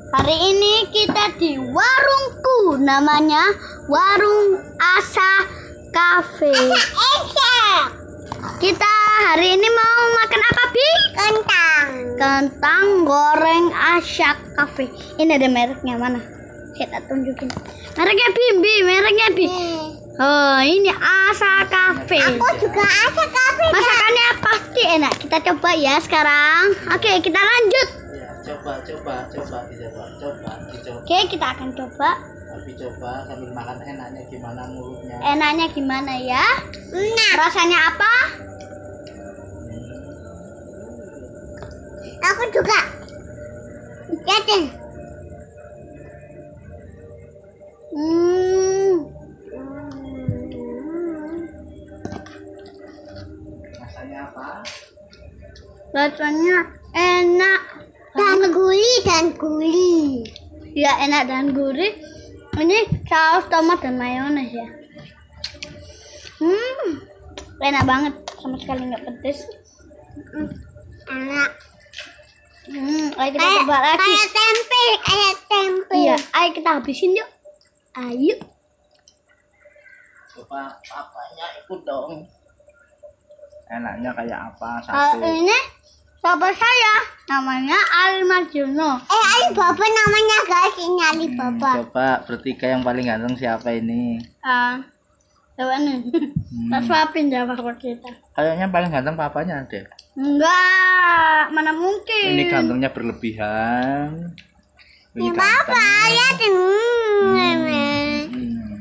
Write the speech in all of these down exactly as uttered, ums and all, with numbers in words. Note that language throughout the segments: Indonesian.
Hari ini kita di warungku, namanya Warung Asa Cafe. Asa, Asa. Kita hari ini mau makan apa, Bi? Kentang. Kentang goreng Asa Cafe. Ini ada mereknya mana? Kita tunjukin. Mereknya Bi, Bi, mereknya Bi. Oh, ini Asa Cafe. Aku juga Asa Cafe. Masakannya pasti enak. Kita coba ya sekarang. Oke, kita lanjut. Coba, coba, coba, dicoba, coba, dicoba. Oke, kita akan coba. Tapi coba sambil makan enaknya gimana mulutnya. Enaknya gimana ya? Nah, Rasanya apa? aku juga. Lihat deh. Hmm, Rasanya apa? rasanya enak Dan gurih dan gurih. ya, enak dan gurih. Ini saus tomat dan mayones ya. Hmm, enak banget, sama sekali nggak pedes. Enak. Hmm, ayo kita Kayak, coba lagi. kayak tempe, kayak tempe. Iya, ayo kita habisin yuk. Ayo. Coba papanya ikut dong. Enaknya kayak apa? Kalau Satu. ini sahabat saya, namanya Ali Marjono. Eh, Alibaba namanya guys, ini Hmm, Alibaba. coba bertiga yang paling ganteng siapa ini? Ah, coba nih. Tak suapin ya paspor kita. Kayaknya paling ganteng papanya deh. Enggak, mana mungkin. Ini gantengnya berlebihan. Ini Ya, Papa, lihat ini. Hmm.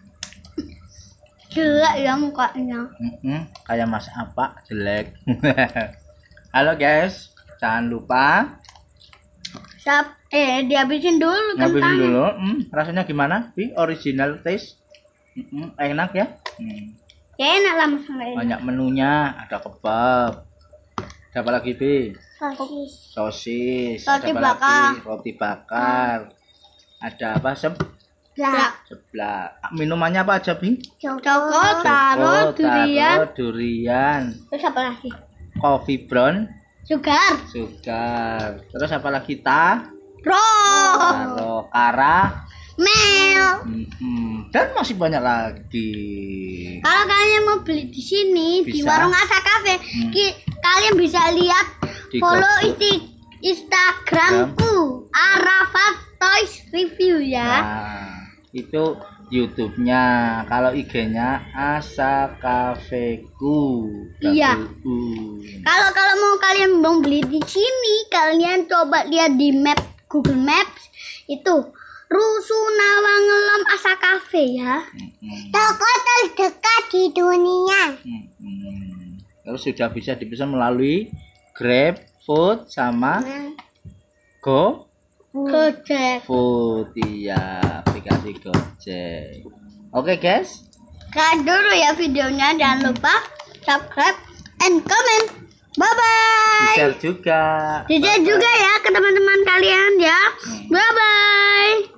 Jelek ya mukanya. Mm-mm, kayak mas apa jelek. Halo guys, jangan lupa Siap, eh dihabisin dulu ngabisin kentangnya. dulu. Hmm, rasanya gimana? Bi, original taste. Mm-mm, enak ya. Hmm. Ya enak lah mas. Enak. Banyak menunya, ada kebab. Ada apa lagi, Bi? Sosis. Sosis. Roti ada apa bakar. lagi? Roti bakar. Ada apa? Lah, Sebelah. Minumannya apa aja, Bi? Joko, Joko. taro, Joko, durian. taro, durian. Terus apa lagi? Coffee brown, Sugar. sugar. Terus apa lagi? Ta? Roh. Taro, kara. Mel. Mm-mm. Dan masih banyak lagi. Kalau kalian mau beli di sini di Bisa. Warung Asa Cafe, Hmm. ki- kalian bisa lihat Di follow GoFood. isti- Instagramku Arafat Toys Review ya. Nah, itu YouTube-nya. Kalau I G-nya Asa Cafeku. Iya. W U. Kalau kalau mau kalian mau beli di sini, kalian coba lihat di map Google Maps itu Rusunawa Asa Cafe ya. Mm-mm. toko terdekat di dunia. Mm-mm. Terus sudah bisa dipesan melalui Grab Food sama Go Gojek. Food. Iya, aplikasi Gojek. Oke guys. Sekian dulu ya videonya, jangan lupa subscribe and comment. Bye bye. Share juga. Di-share juga ya ke teman-teman kalian ya. Bye bye.